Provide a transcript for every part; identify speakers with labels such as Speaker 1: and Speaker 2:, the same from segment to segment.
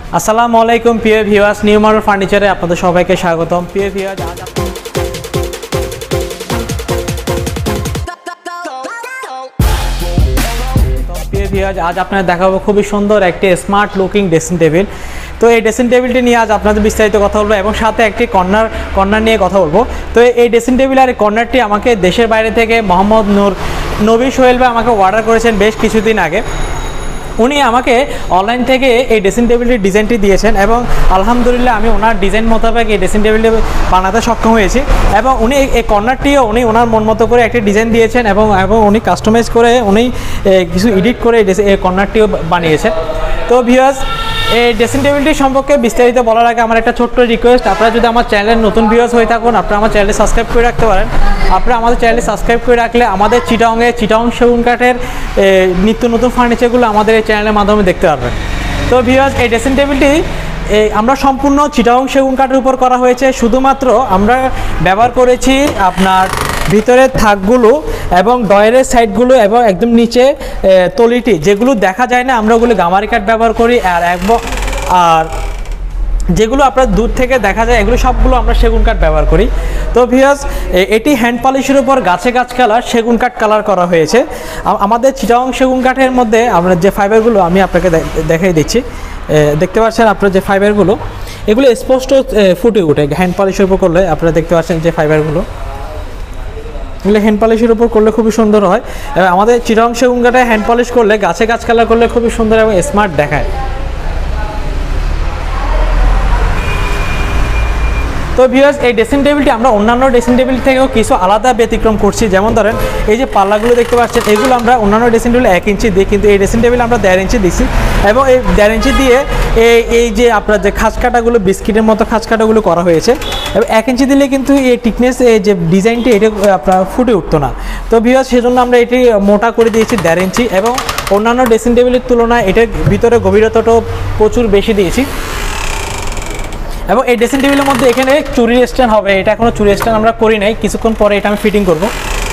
Speaker 1: আসসালামু আলাইকুম প্রিয় ভিউয়ার্স, নিউ মডেল ফার্নিচারে আপনাদের সবাইকে স্বাগতম। প্রিয় ভিউয়ার্স, আজ আপনাদের দেখাবো খুবই সুন্দর একটি স্মার্ট লুকিং ড্রেসিং টেবিল। তো এই ড্রেসিং টেবিলটি নিয়ে আজ আপনাদের বিস্তারিত কথা বলবো এবং সাথে একটি কর্নার নিয়ে কথা বলবো। তো এই ড্রেসিং টেবিল আর এই কর্নারটি আমাকে দেশের বাইরে থেকে মোহাম্মদ নবী সোহেল ভাই আমাকে অর্ডার করেছেন বেশ কিছুদিন আগে। উনি আমাকে অনলাইন থেকে এই ড্রেসিং টেবিলটির ডিজাইনটি দিয়েছেন এবং আলহামদুলিল্লাহ আমি ওনার ডিজাইন মোতাবেক এই ড্রেসিং টেবিলটি বানাতে সক্ষম হয়েছি। এবং উনি এই কর্নারটিও উনি ওনার মন মতো করে একটি ডিজাইন দিয়েছেন এবং উনি কাস্টমাইজ করে উনি কিছু এডিট করে এই কর্নারটিও বানিয়েছেন। তো ভিউয়ার্স, এই ড্রেসিং টেবিলটি সম্পর্কে বিস্তারিত বলার আগে আমার একটা ছোট্ট রিকোয়েস্ট, আপনারা যদি আমার চ্যানেলের নতুন ভিউয়ার্স হয়ে থাকুন আপনারা আমার চ্যানেলটি সাবস্ক্রাইব করে রাখতে পারেন। আপনারা আমাদের চ্যানেলটি সাবস্ক্রাইব করে রাখলে আমাদের চিটাং সেগুন কাঠের নিত্য নতুন ফার্নিচারগুলো আমাদের এই চ্যানেলের মাধ্যমে দেখতে পারবেন। তো ভিউয়ার্স, এই ড্রেসিং টেবিলটি আমরা সম্পূর্ণ চিটাং সেগুন কাঠের উপর করা হয়েছে। শুধুমাত্র আমরা ব্যবহার করেছি আপনার ভিতরের থাকগুলো এবং ডয়ারের সাইডগুলো এবং একদম নিচে তলিটি যেগুলো দেখা যায় না আমরা ওগুলো গামারি কাঠ ব্যবহার করি, আর যেগুলো আপনার দূর থেকে দেখা যায় এগুলো সবগুলো আমরা সেগুন কাঠ ব্যবহার করি। তো ভিউয়ার্স, এটি হ্যান্ড পলিশের উপর গাছে গাছ কালার সেগুন কাঠ কালার করা হয়েছে। আমাদের চিটাং সেগুন কাঠের মধ্যে আমরা যে ফাইবারগুলো আমি আপনাকে দেখাই দিচ্ছি, দেখতে পাচ্ছেন আপনার যে ফাইবারগুলো এগুলো স্পষ্ট ফুটে ওঠে হ্যান্ড পলিশের উপর করলে। আপনারা দেখতে পাচ্ছেন যে ফাইবারগুলো এগুলো হ্যান্ড পলিশের উপর করলে খুবই সুন্দর হয়। আমাদের চিটাং সেগুন কাঠে হ্যান্ড পলিশ করলে গাছে গাছ কালার করলে খুবই সুন্দর এবং স্মার্ট দেখায়। তো ভিউয়ার্স, এই ড্রেসিং টেবিলটি আমরা অন্যান্য ড্রেসিং টেবিল থেকেও কিছু আলাদা ব্যতিক্রম করছি। যেমন ধরেন এই যে পাল্লাগুলো দেখতে পাচ্ছেন এগুলো আমরা অন্যান্য ড্রেসিং টেবিল 1 ইঞ্চি দিই, কিন্তু এই ড্রেসিং টেবিল আমরা 1.5 ইঞ্চি দিচ্ছি এবং এই 1.5 ইঞ্চি দিয়ে এই যে আপনার যে খাঁজকাটাগুলো বিস্কিটের মতো খাঁজকাটাগুলো করা হয়েছে এবং 1 ইঞ্চি দিলে কিন্তু এই টিকনেস এই যে ডিজাইনটি এটা আপনার ফুটে উঠতো না। তো ভিউয়ার্স, সেজন্য আমরা এটি মোটা করে দিয়েছি 1.5 ইঞ্চি এবং অন্যান্য ড্রেসিং টেবিলের তুলনায় এটার ভিতরে গভীরতাটাও প্রচুর বেশি দিয়েছি। এবং এই ড্রেসিং টেবিলের মধ্যে এখানে চুরি স্ট্যান্ড হবে, এটা এখনও চুরি স্ট্যান্ড আমরা করি নাই, কিছুক্ষণ পরে এটা আমি ফিটিং করব।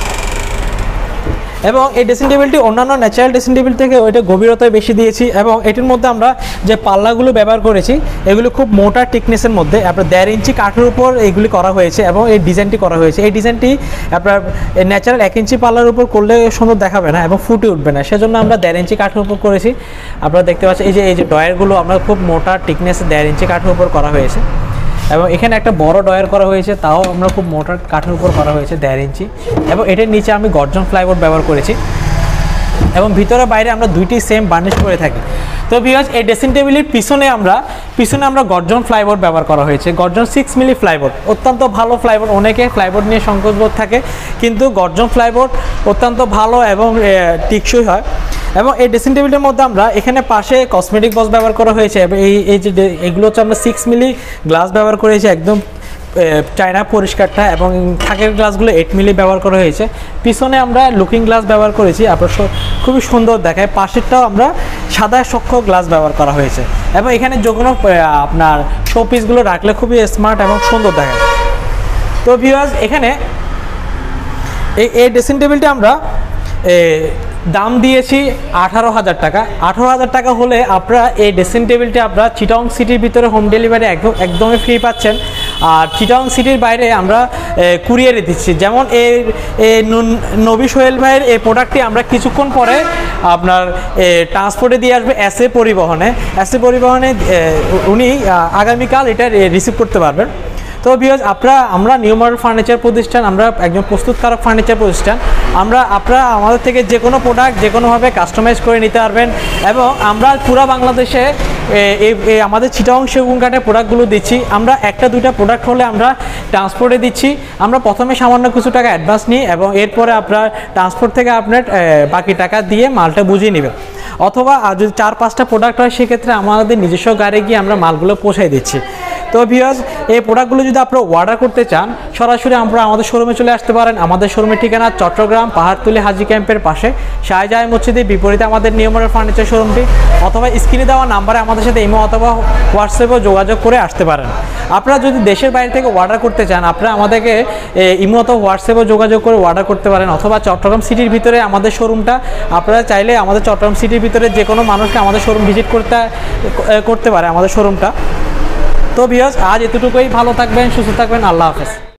Speaker 1: এবং এই ড্রেসিং টেবিলটি অন্যান্য ন্যাচারাল ড্রেসিং টেবিল থেকে ওইটা গভীরতায় বেশি দিয়েছি এবং এটির মধ্যে আমরা যে পাল্লাগুলো ব্যবহার করেছি এগুলো খুব মোটা টিকনেসের মধ্যে আপনার 1.5 ইঞ্চি কাঠের উপর এইগুলি করা হয়েছে এবং এই ডিজাইনটি করা হয়েছে। এই ডিজাইনটি আপনার ন্যাচারাল 1 ইঞ্চি পাল্লার উপর করলে সুন্দর দেখাবে না এবং ফুটে উঠবে না, সেজন্য আমরা 1.5 ইঞ্চি কাঠের উপর করেছি। আপনারা দেখতে পাচ্ছেন এই যে ডয়ারগুলো আমরা খুব মোটা টিকনেস 1.5 ইঞ্চি কাঠের উপর করা হয়েছে এবং এখানে একটা বড় ডয়ার করা হয়েছে, তাও আমরা খুব মোটা কাঠের উপর করা হয়েছে 1.5 ইঞ্চি এবং এটার নিচে আমি গর্জন ফ্লাইবোর্ড ব্যবহার করেছি এবং ভিতরে বাইরে আমরা দুইটি সেম বার্নিশ করে থাকি। তো ভিউয়ার্স, এই ড্রেসিং টেবিলের পিছনে আমরা গর্জন ফ্লাইবোর্ড ব্যবহার করা হয়েছে। গর্জন 6 মিলি ফ্লাইবোর্ড অত্যন্ত ভালো ফ্লাইবোর্ড। অনেকে ফ্লাইবোর্ড নিয়ে সংকোচবোধ থাকে, কিন্তু গর্জন ফ্লাইবোর্ড অত্যন্ত ভালো এবং টিকসই হয়। এবং এই ড্রেসিং টেবিলের মধ্যে আমরা এখানে পাশে কসমেটিক বক্স ব্যবহার করা হয়েছে এবং এই যে এগুলো হচ্ছে আমরা 6 মিলি গ্লাস ব্যবহার করেছি, একদম চায়না পরিষ্কারটা, এবং থাকের গ্লাসগুলো 8 মিলি ব্যবহার করা হয়েছে। পিছনে আমরা লুকিং গ্লাস ব্যবহার করেছি, আপনার খুবই সুন্দর দেখায়। পাশেরটাও আমরা সাদা সক্ষ গ্লাস ব্যবহার করা হয়েছে এবং এখানে যে কোনো আপনার শো পিসগুলো রাখলে খুবই স্মার্ট এবং সুন্দর দেখায়। তো ভিউয়ার্স, এখানে এই ড্রেসিং টেবিলটা আমরা দাম দিয়েছি 18,000 টাকা। 18,000 টাকা হলে আপনারা এই ড্রেসিং টেবিলটি আপনারা চিটাং সিটির ভিতরে হোম ডেলিভারি একদমই ফ্রি পাচ্ছেন। আর চিটাং সিটির বাইরে আমরা কুরিয়ারে দিচ্ছি। যেমন এই নবী সোহেল ভাইয়ের এই প্রোডাক্টটি আমরা কিছুক্ষণ পরে আপনার ট্রান্সপোর্টে দিয়ে আসবে এসএ পরিবহনে। উনি আগামীকাল এটা রিসিভ করতে পারবেন। তো ভিউয়ার্স, আমরা নিউ মডেল ফার্নিচার প্রতিষ্ঠান, আমরা একজন প্রস্তুতকারক ফার্নিচার প্রতিষ্ঠান। আপনারা আমাদের থেকে যে কোনো প্রোডাক্ট যে কোনোভাবে কাস্টমাইজ করে নিতে পারবেন এবং আমরা পুরো বাংলাদেশে আমাদের চিটাং সেগুন কাঠের প্রোডাক্টগুলো দিচ্ছি। আমরা একটা দুইটা প্রোডাক্ট হলে আমরা ট্রান্সপোর্টে দিচ্ছি। আমরা প্রথমে সামান্য কিছু টাকা অ্যাডভান্স নিই এবং এরপরে আপনার ট্রান্সপোর্ট থেকে আপনার বাকি টাকা দিয়ে মালটা বুঝিয়ে নেবেন। অথবা যদি 4-5টা প্রোডাক্ট হয় সেক্ষেত্রে আমাদের নিজস্ব গাড়ি গিয়ে আমরা মালগুলো পৌঁছাই দিচ্ছি। তো ভিউয়ার্স, এই প্রোডাক্টগুলো যদি আপনারা অর্ডার করতে চান সরাসরি আমরা আমাদের শোরুমে চলে আসতে পারেন। আমাদের শোরুমের ঠিকানা চট্টগ্রাম পাহাড়তলী হাজি ক্যাম্পের পাশে শাহজাহান মসজিদের বিপরীতে আমাদের নিউ মডেল ফার্নিচার শোরুমটি, অথবা স্ক্রিনে দেওয়া নাম্বারে আমাদের সাথে ইমো অথবা হোয়াটসঅ্যাপেও যোগাযোগ করে আসতে পারেন। আপনারা যদি দেশের বাইরে থেকে অর্ডার করতে চান আপনারা আমাদেরকে ইমো অথবা হোয়াটসঅ্যাপেও যোগাযোগ করে অর্ডার করতে পারেন, অথবা চট্টগ্রাম সিটির ভিতরে আমাদের শোরুমটা আপনারা চাইলে আমাদের চট্টগ্রাম সিটির ভিতরে যে কোনো মানুষকে আমাদের শোরুম ভিজিট করতে পারে আমাদের শোরুমটা। তো ভিউয়ার্স, আজ এতটুকুই। ভালো থাকবেন, সুস্থ থাকবেন, আল্লাহ হাফেজ।